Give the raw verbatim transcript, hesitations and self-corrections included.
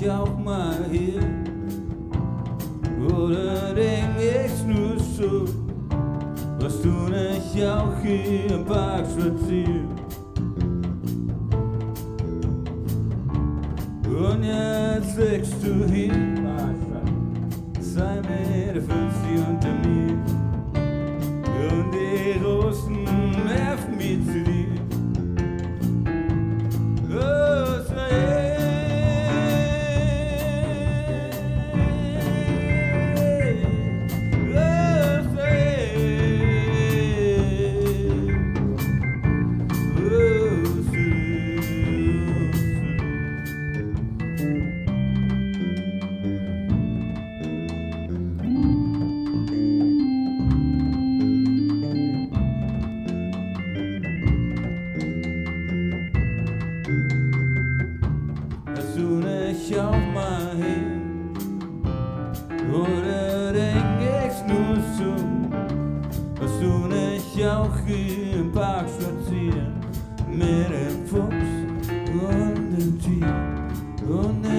ich auch mal hier? Oder denk ich nur so, was du nicht auch hier im Park spazieren? Und jetzt liegst du hier, zwei Meter fünfzig unter mir, und die Rosen werfen mich zu dir. Du nicht auch mal hin? Oder denk ich's nur so, was du nicht auch hier im Park spazieren mit dem Fuchs und dem Tier und